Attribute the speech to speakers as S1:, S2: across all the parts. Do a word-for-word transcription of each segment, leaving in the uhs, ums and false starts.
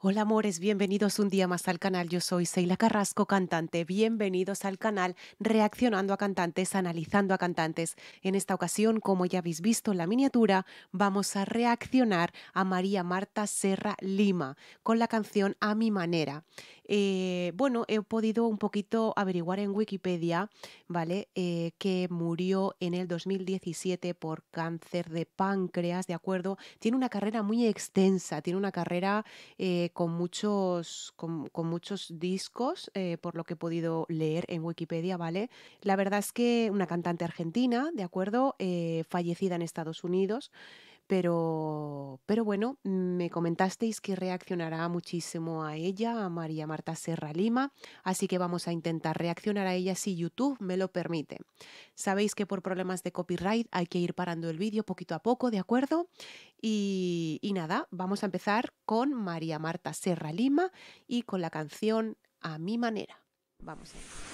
S1: Hola amores, bienvenidos un día más al canal. Yo soy Seila Carrasco, cantante. Bienvenidos al canal Reaccionando a Cantantes, Analizando a Cantantes. En esta ocasión, como ya habéis visto en la miniatura, vamos a reaccionar a María Marta Serra Lima con la canción A mi manera. Eh, bueno, he podido un poquito averiguar en Wikipedia, ¿vale? Eh, que murió en el dos mil diecisiete por cáncer de páncreas, ¿de acuerdo? Tiene una carrera muy extensa, tiene una carrera eh, con muchos, con, con muchos discos, eh, por lo que he podido leer en Wikipedia, ¿vale? La verdad es que una cantante argentina, ¿de acuerdo? Eh, fallecida en Estados Unidos, pero, pero bueno, me comentasteis que reaccionará muchísimo a ella, a María Marta Serra Lima, así que vamos a intentar reaccionar a ella si YouTube me lo permite. Sabéis que por problemas de copyright hay que ir parando el vídeo poquito a poco, ¿de acuerdo? Y, y nada, vamos a empezar con María Marta Serra Lima y con la canción A mi manera. Vamos a ver.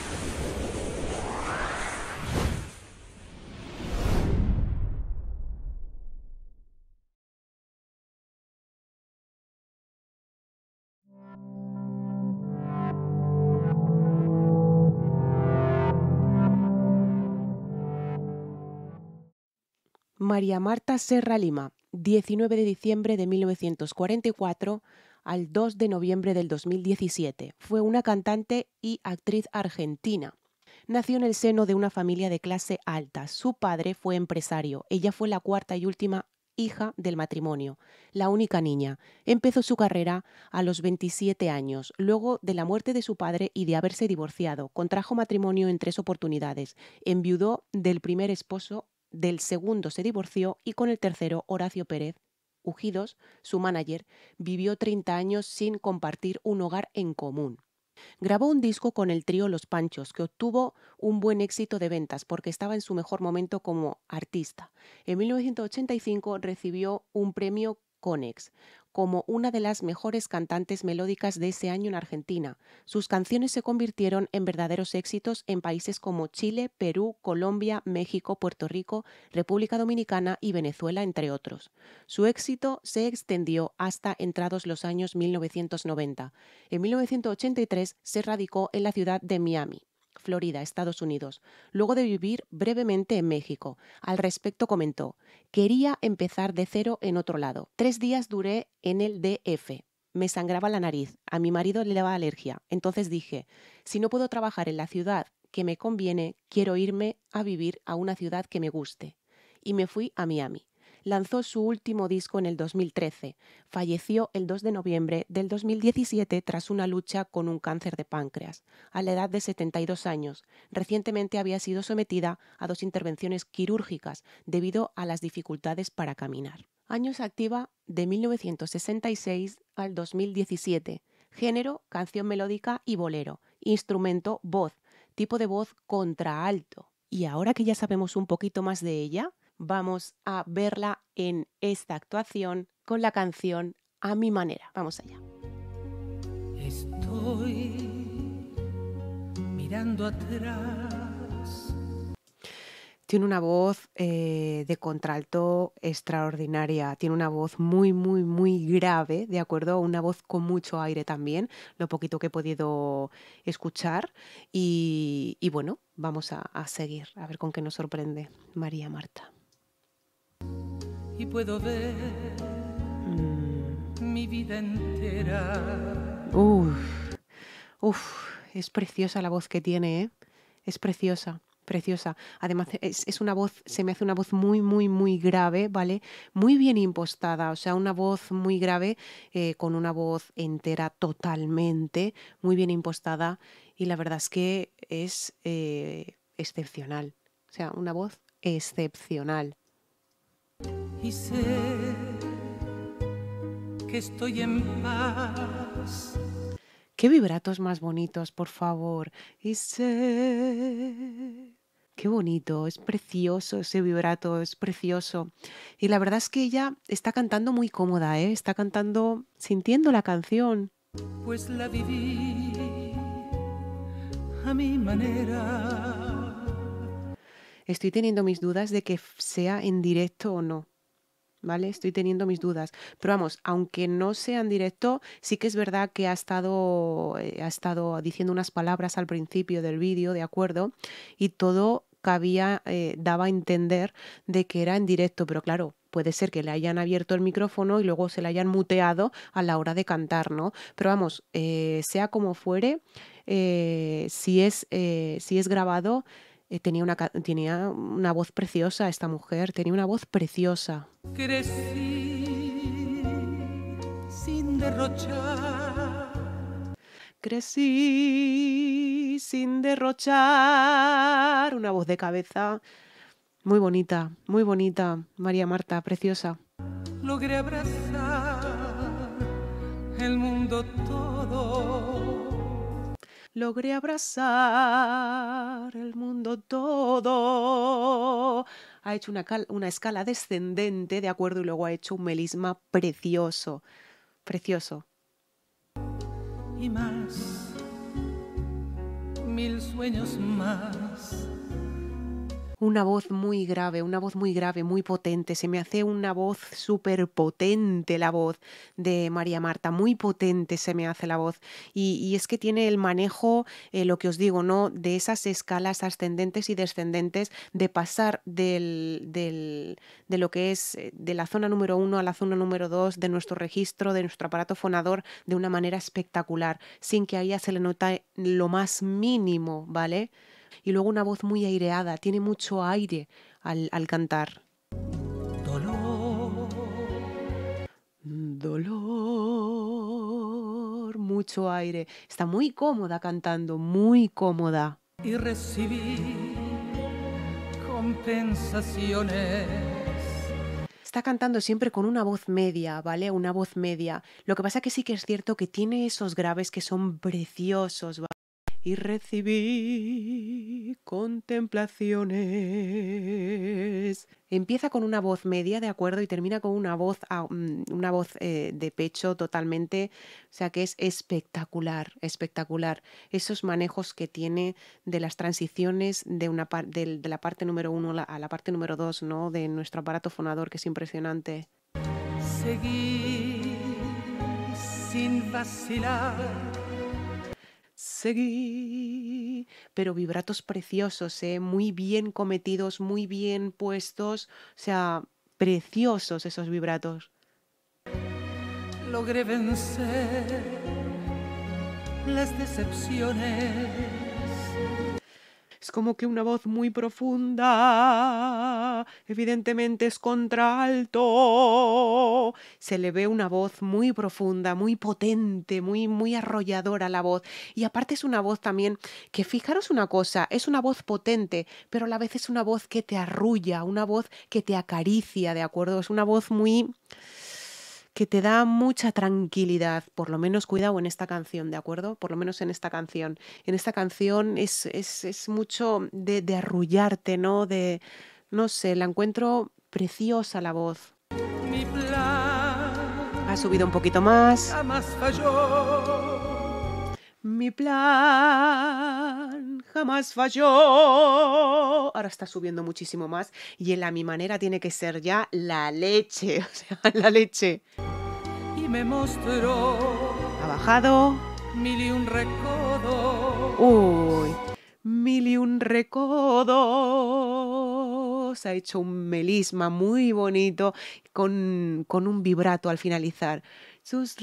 S1: María Marta Serra Lima, diecinueve de diciembre de mil novecientos cuarenta y cuatro al dos de noviembre del dos mil diecisiete. Fue una cantante y actriz argentina. Nació en el seno de una familia de clase alta. Su padre fue empresario. Ella fue la cuarta y última hija del matrimonio, la única niña. Empezó su carrera a los veintisiete años, luego de la muerte de su padre y de haberse divorciado. Contrajo matrimonio en tres oportunidades. Enviudó del primer esposo, del segundo se divorció y con el tercero, Horacio Pérez Ujidos, su manager, vivió treinta años sin compartir un hogar en común. Grabó un disco con el trío Los Panchos, que obtuvo un buen éxito de ventas porque estaba en su mejor momento como artista. En mil novecientos ochenta y cinco recibió un premio Conex como una de las mejores cantantes melódicas de ese año en Argentina. Sus canciones se convirtieron en verdaderos éxitos en países como Chile, Perú, Colombia, México, Puerto Rico, República Dominicana y Venezuela, entre otros. Su éxito se extendió hasta entrados los años mil novecientos noventa. En mil novecientos ochenta y tres se radicó en la ciudad de Miami, Florida, Estados Unidos, luego de vivir brevemente en México. Al respecto comentó: quería empezar de cero en otro lado. Tres días duré en el D F. Me sangraba la nariz, a mi marido le daba alergia. Entonces dije, si no puedo trabajar en la ciudad que me conviene, quiero irme a vivir a una ciudad que me guste. Y me fui a Miami. Lanzó su último disco en el dos mil trece. Falleció el dos de noviembre del dos mil diecisiete tras una lucha con un cáncer de páncreas, a la edad de setenta y dos años. Recientemente había sido sometida a dos intervenciones quirúrgicas debido a las dificultades para caminar. Años activa de mil novecientos sesenta y seis al dos mil diecisiete. Género, canción melódica y bolero. Instrumento, voz. Tipo de voz contraalto. Y ahora que ya sabemos un poquito más de ella, vamos a verla en esta actuación con la canción A mi manera. Vamos allá.
S2: Estoy mirando atrás.
S1: Tiene una voz eh, de contralto extraordinaria, tiene una voz muy, muy, muy grave, ¿de acuerdo? Una voz con mucho aire también, lo poquito que he podido escuchar. Y, y bueno, vamos a, a seguir, a ver con qué nos sorprende María Marta.
S2: Y puedo ver
S1: Mm.
S2: mi vida entera.
S1: Uf, uf, es preciosa la voz que tiene, ¿eh? Es preciosa, preciosa. Además, es, es una voz, se me hace una voz muy, muy, muy grave, ¿vale? Muy bien impostada, o sea, una voz muy grave, eh, con una voz entera totalmente, muy bien impostada, y la verdad es que es eh, excepcional. O sea, una voz excepcional.
S2: Y sé que estoy en paz.
S1: Qué vibratos más bonitos, por favor. Y sé... Qué bonito, es precioso ese vibrato, es precioso. Y la verdad es que ella está cantando muy cómoda, ¿eh? Está cantando sintiendo la canción.
S2: Pues la viví a mi manera.
S1: Estoy teniendo mis dudas de que sea en directo o no. ¿vale? Estoy teniendo mis dudas. Pero vamos, aunque no sea en directo, sí que es verdad que ha estado, eh, ha estado diciendo unas palabras al principio del vídeo, ¿de acuerdo? Y todo cabía, eh, daba a entender de que era en directo, pero claro, puede ser que le hayan abierto el micrófono y luego se le hayan muteado a la hora de cantar, ¿no? Pero vamos, eh, sea como fuere, eh, si es, eh, si es grabado, eh, tenía una, ca- tenía una voz preciosa esta mujer, tenía una voz preciosa.
S2: Crecí sin derrochar.
S1: Crecí sin derrochar. Una voz de cabeza muy bonita, muy bonita. María Marta, preciosa.
S2: Logré abrazar el mundo todo.
S1: Logré abrazar el mundo todo. Ha hecho una, cal- una escala descendente, ¿de acuerdo? Y luego ha hecho un melisma precioso, precioso.
S2: Y más, mil sueños más.
S1: Una voz muy grave, una voz muy grave, muy potente. Se me hace una voz súper potente la voz de María Marta, muy potente se me hace la voz. Y, y es que tiene el manejo, eh, lo que os digo, ¿no? De esas escalas ascendentes y descendentes, de pasar del, del, de lo que es eh, de la zona número uno a la zona número dos, de nuestro registro, de nuestro aparato fonador, de una manera espectacular, sin que a ella se le note lo más mínimo, ¿vale? Y luego una voz muy aireada, tiene mucho aire al, al cantar.
S2: Dolor,
S1: Dolor, mucho aire. Está muy cómoda cantando, muy cómoda.
S2: y recibí compensaciones.
S1: Está cantando siempre con una voz media, ¿vale? Una voz media. Lo que pasa que sí que es cierto que tiene esos graves que son preciosos, ¿vale? Y recibí contemplaciones. Empieza con una voz media, ¿de acuerdo? Y termina con una voz, ah, mm, una voz eh, de pecho totalmente, o sea que es espectacular, espectacular. Esos manejos que tiene de las transiciones de, una par- del- de la parte número uno a la, a la parte número dos, ¿no? De nuestro aparato fonador, que es impresionante.
S2: Seguí sin vacilar.
S1: Seguí, pero vibratos preciosos, ¿eh? Muy bien cometidos, muy bien puestos, o sea, preciosos esos vibratos.
S2: Logré vencer las decepciones.
S1: Es como que una voz muy profunda, evidentemente es contralto. Se le ve una voz muy profunda, muy potente, muy, muy arrolladora la voz. Y aparte es una voz también que, fijaros una cosa, es una voz potente, pero a la vez es una voz que te arrulla, una voz que te acaricia, ¿de acuerdo? Es una voz muy... que te da mucha tranquilidad, por lo menos cuidado en esta canción, ¿de acuerdo? Por lo menos en esta canción. En esta canción es, es, es mucho de, de arrullarte, ¿no? De, no sé, la encuentro preciosa la voz.
S2: Mi plan
S1: Ha subido un poquito más.
S2: jamás falló.
S1: Mi plan jamás falló. Ahora está subiendo muchísimo más y en la mi manera tiene que ser ya la leche, o sea, la leche.
S2: Y me mostró
S1: Ha bajado.
S2: mil y un recodo.
S1: Uy, mil y un recodos. Ha hecho un melisma muy bonito con, con un vibrato al finalizar. Sus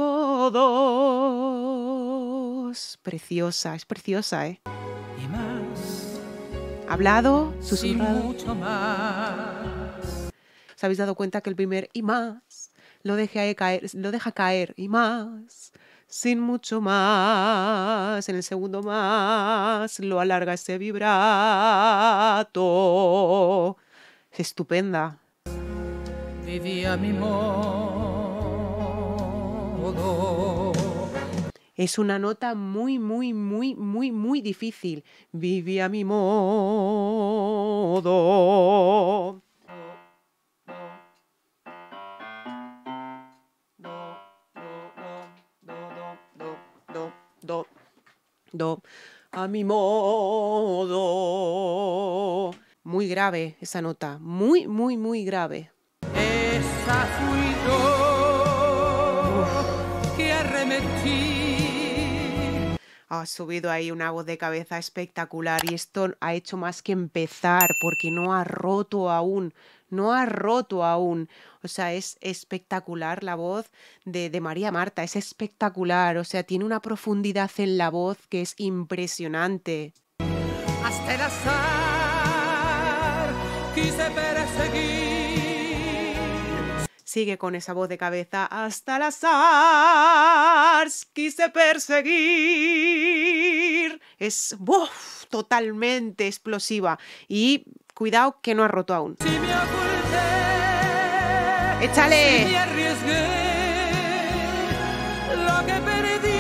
S1: recodos. Preciosa, es preciosa, ¿eh?
S2: Y más,
S1: Hablado,
S2: sin
S1: susurrado.
S2: mucho más.
S1: ¿Os habéis dado cuenta que el primer y más lo deja caer, lo deja caer y más? Sin mucho más, en el segundo más, lo alarga ese vibrato. Es estupenda.
S2: Vivía a mi modo.
S1: Es una nota muy, muy, muy, muy, muy difícil. Viví a mi modo. Do, do, a mi modo. Muy grave esa nota, muy, muy, muy grave.
S2: Es esa fui yo que arremetí.
S1: Ha subido ahí una voz de cabeza espectacular y esto ha hecho más que empezar porque no ha roto aún, no ha roto aún. O sea, es espectacular la voz de, de María Marta, es espectacular. O sea, tiene una profundidad en la voz que es impresionante.
S2: Hasta el azar quise perseguir.
S1: Sigue con esa voz de cabeza. Hasta el azar quise perseguir. Es ¡buf! Totalmente explosiva. Y cuidado que no ha roto aún.
S2: Si me oculté,
S1: ¡échale!
S2: si me arriesgué, lo que perdí.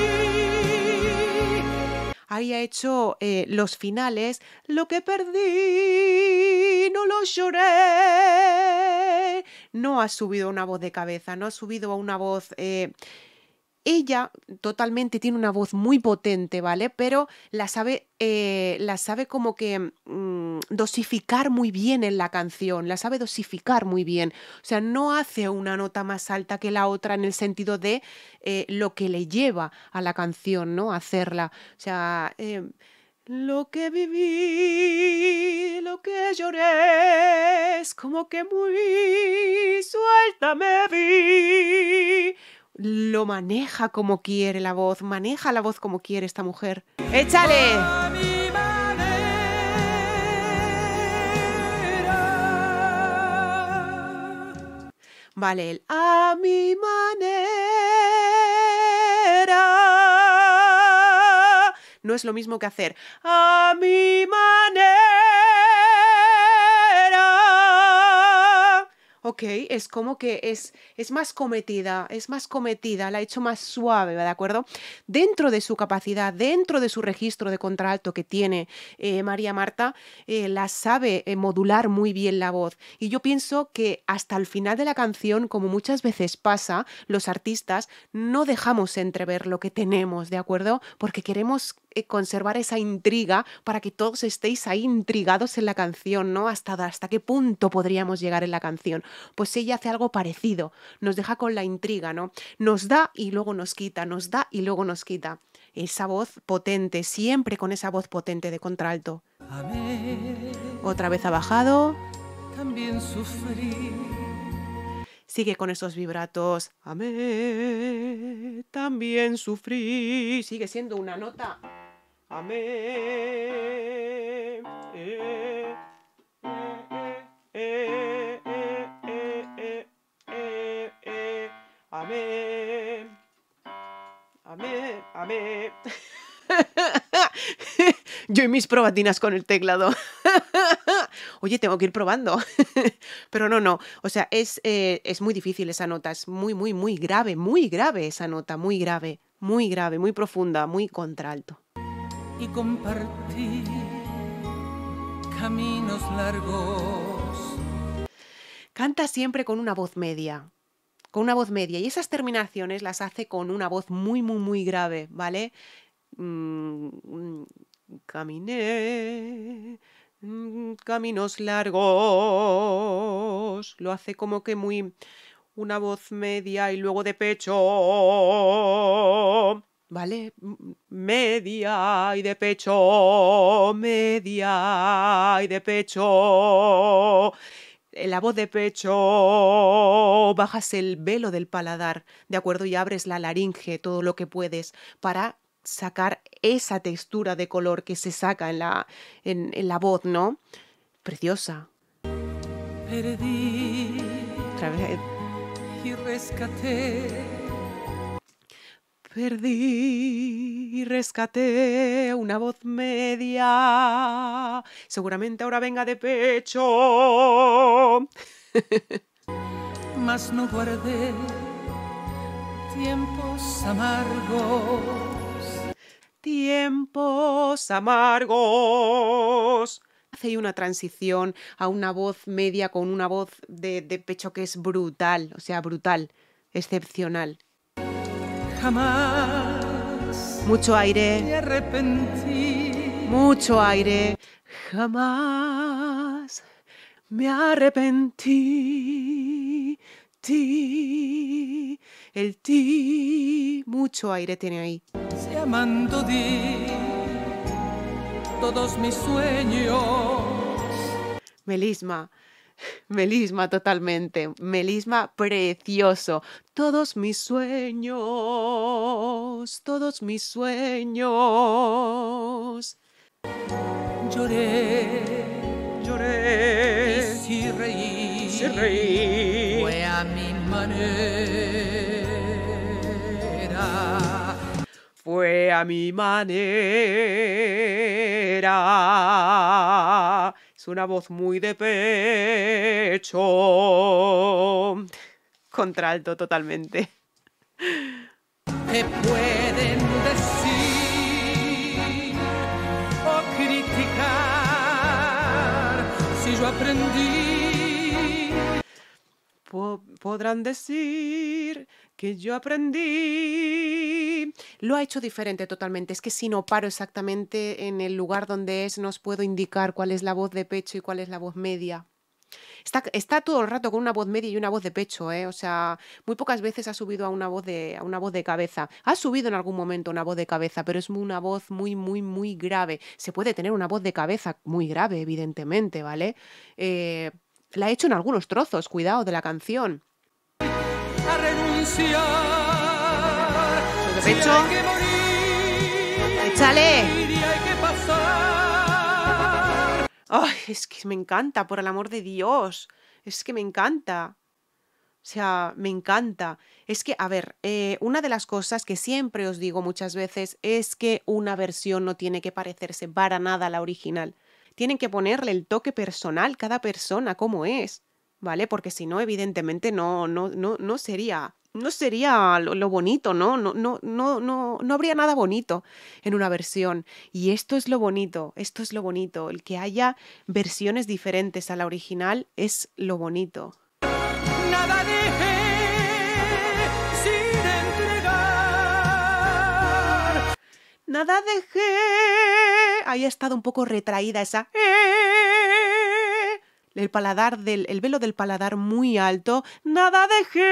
S1: Ahí ha hecho eh, los finales. Lo que perdí, no lo lloré. No ha subido una voz de cabeza, no ha subido una voz... Eh... Ella totalmente tiene una voz muy potente, ¿vale? Pero la sabe, eh, la sabe como que mmm, dosificar muy bien en la canción, la sabe dosificar muy bien. O sea, no hace una nota más alta que la otra en el sentido de eh, lo que le lleva a la canción, ¿no? Hacerla. O sea... Eh, lo que viví, lo que lloré, es como que muy suelta me vi. Lo maneja como quiere la voz, maneja la voz como quiere esta mujer. ¡Échale!
S2: A mi manera.
S1: Vale, el a mi manera. No es lo mismo que hacer a mi manera. Ok, es como que es, es más cometida, es más cometida, la ha hecho más suave, ¿de acuerdo? Dentro de su capacidad, dentro de su registro de contralto que tiene eh, María Marta, eh, la sabe eh, modular muy bien la voz. Y yo pienso que hasta el final de la canción, como muchas veces pasa, los artistas no dejamos entrever lo que tenemos, ¿de acuerdo? Porque queremos eh, conservar esa intriga para que todos estéis ahí intrigados en la canción, ¿no? Hasta, hasta qué punto podríamos llegar en la canción. Pues ella hace algo parecido, nos deja con la intriga, ¿no? Nos da y luego nos quita, nos da y luego nos quita. Esa voz potente, siempre con esa voz potente de contralto.
S2: Amé,
S1: Otra vez ha bajado.
S2: también sufrí.
S1: Sigue con esos vibratos. Amé, también sufrí. Sigue siendo una nota. Amé. Eh, eh, eh, eh, eh, eh, eh, amé. Amé, amé. Yo y mis probatinas con el teclado. Oye, tengo que ir probando. Pero no, no. O sea, es, eh, es muy difícil esa nota. Es muy, muy, muy grave. Muy grave esa nota. Muy grave. Muy grave, muy profunda, muy contralto.
S2: Y compartí caminos largos.
S1: Canta siempre con una voz media. Con una voz media. Y esas terminaciones las hace con una voz muy, muy, muy grave, ¿vale? Mm, caminé mm, caminos largos. Lo hace como que muy... una voz media y luego de pecho. ¿Vale? Media y de pecho. Media y de pecho. La voz de pecho, bajas el velo del paladar, ¿de acuerdo? Y abres la laringe, todo lo que puedes, para sacar esa textura de color que se saca en la, en, en la voz, ¿no? Preciosa.
S2: Perdí
S1: Otra vez.
S2: y rescaté.
S1: Perdí y rescaté una voz media. Seguramente ahora venga de pecho.
S2: Mas no guardé tiempos amargos.
S1: Tiempos amargos. Hace ahí una transición a una voz media con una voz de, de pecho que es brutal, o sea, brutal, excepcional.
S2: Jamás
S1: Mucho aire,
S2: me arrepentí.
S1: mucho aire. Jamás me arrepentí ti, el ti, mucho aire tiene ahí.
S2: Si amando di todos mis sueños.
S1: Melisma, melisma totalmente, melisma precioso. Todos mis sueños, todos mis sueños.
S2: Lloré,
S1: Lloré,
S2: y si reí,
S1: si reí.
S2: fue a mi manera.
S1: Fue a mi manera. Es una voz muy de pecho. Contralto totalmente.
S2: Te pueden decir o criticar si yo aprendí.
S1: Po- podrán decir que yo aprendí. Lo ha hecho diferente totalmente. Es que si no paro exactamente en el lugar donde es, no os puedo indicar cuál es la voz de pecho y cuál es la voz media. Está, está todo el rato con una voz media y una voz de pecho, ¿eh? O sea, muy pocas veces ha subido a una voz de, a una voz de cabeza. Ha subido en algún momento una voz de cabeza, pero es una voz muy, muy, muy grave. Se puede tener una voz de cabeza muy grave, evidentemente, ¿vale? Eh, la ha hecho en algunos trozos, cuidado, de la canción.
S2: A renunciar.
S1: De
S2: Si
S1: pecho.
S2: hay que morir,
S1: ¡Échale!
S2: y hay que pasar.
S1: ¡Ay, es que me encanta, por el amor de Dios! Es que me encanta. O sea, me encanta. Es que, a ver, eh, una de las cosas que siempre os digo muchas veces es que una versión no tiene que parecerse para nada a la original. Tienen que ponerle el toque personal, cada persona, cómo es, ¿vale? Porque si no, evidentemente no, no, no, no sería, no sería lo, lo bonito, ¿no? No, no, no, no, no habría nada bonito en una versión. Y esto es lo bonito, esto es lo bonito. El que haya versiones diferentes a la original es lo bonito.
S2: Nada dejé sin entregar.
S1: Nada dejé. Ahí ha estado un poco retraída esa. El paladar del, el velo del paladar muy alto. Nada dejé.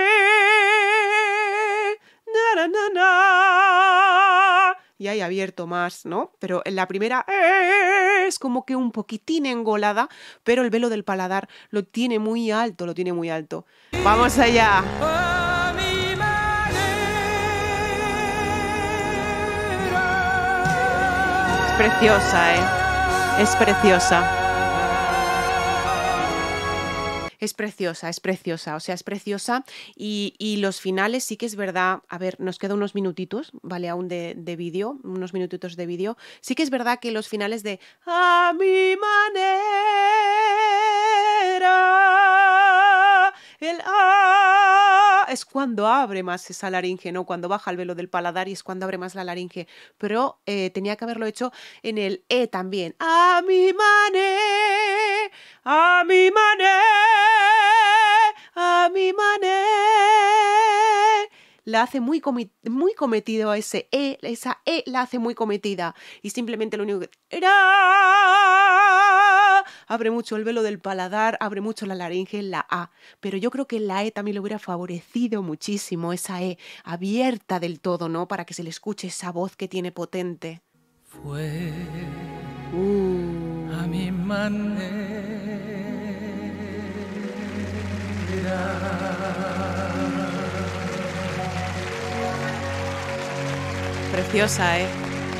S1: Na, na, na, na. Y ahí abierto más, ¿no? Pero en la primera es como que un poquitín engolada, pero el velo del paladar lo tiene muy alto, lo tiene muy alto. ¡Vamos allá!
S2: A mi manera.
S1: Es preciosa, ¿eh? Es preciosa. Es preciosa, es preciosa, o sea, es preciosa y, y los finales sí que es verdad, a ver, nos quedan unos minutitos, ¿vale? Aún de, de vídeo, unos minutitos de vídeo. Sí que es verdad que los finales de a mi manera, el a, es cuando abre más esa laringe, ¿no? Cuando baja el velo del paladar y es cuando abre más la laringe, pero eh, tenía que haberlo hecho en el e también. A mi manera, a mi manera. A mi manera. La hace muy, comi muy cometido a ese E, esa E la hace muy cometida. Y simplemente lo único que... Abre mucho el velo del paladar, abre mucho la laringe en la A. Pero yo creo que en la E también le hubiera favorecido muchísimo esa E abierta del todo, ¿no? Para que se le escuche esa voz que tiene potente.
S2: Fue
S1: Uh.
S2: a mi manera.
S1: Preciosa, ¿eh?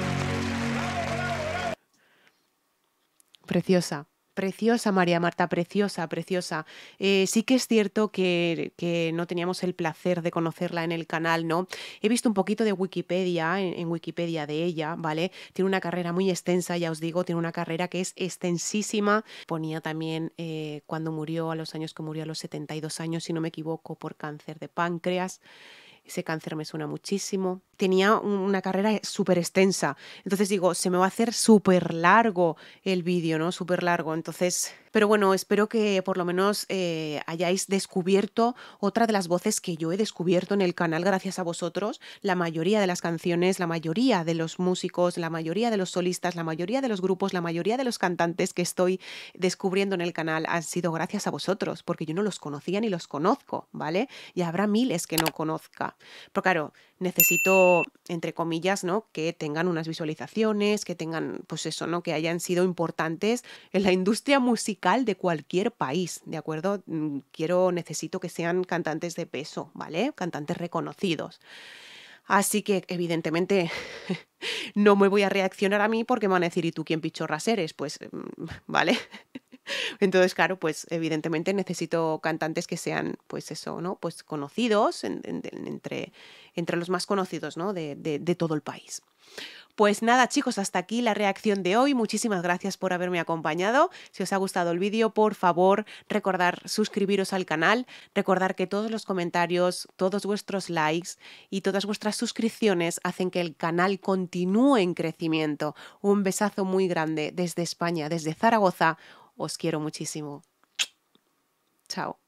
S1: Preciosa. Preciosa, María Marta, preciosa, preciosa. Eh, sí que es cierto que, que no teníamos el placer de conocerla en el canal, ¿no? He visto un poquito de Wikipedia, en, en Wikipedia de ella, ¿vale? Tiene una carrera muy extensa, ya os digo, tiene una carrera que es extensísima. Ponía también eh, cuando murió, a los años que murió, a los setenta y dos años, si no me equivoco, por cáncer de páncreas. Ese cáncer me suena muchísimo. Tenía una carrera súper extensa. Entonces digo, se me va a hacer súper largo el vídeo, ¿no? Súper largo. Entonces Pero bueno, espero que por lo menos eh, hayáis descubierto otra de las voces que yo he descubierto en el canal gracias a vosotros. La mayoría de las canciones, la mayoría de los músicos, la mayoría de los solistas, la mayoría de los grupos, la mayoría de los cantantes que estoy descubriendo en el canal han sido gracias a vosotros, porque yo no los conocía ni los conozco, ¿vale? Y habrá miles que no conozca. Pero claro, necesito, entre comillas, ¿no? Que tengan unas visualizaciones, que tengan, pues eso, ¿no? Que hayan sido importantes en la industria musical de cualquier país, ¿de acuerdo? Mm, Quiero, necesito que sean cantantes de peso, ¿vale? Cantantes reconocidos. Así que, evidentemente, no me voy a reaccionar a mí porque me van a decir, ¿y tú quién pichorras eres? Pues, mm, ¿vale? Entonces, claro, pues evidentemente necesito cantantes que sean, pues eso, ¿no? Pues conocidos en- en- en- entre, entre los más conocidos, ¿no? De, de- de todo el país. Pues nada, chicos, hasta aquí la reacción de hoy. Muchísimas gracias por haberme acompañado. Si os ha gustado el vídeo, por favor, recordar suscribiros al canal, recordar que todos los comentarios, todos vuestros likes y todas vuestras suscripciones hacen que el canal continúe en crecimiento. Un besazo muy grande desde España, desde Zaragoza. Os quiero muchísimo. Chao.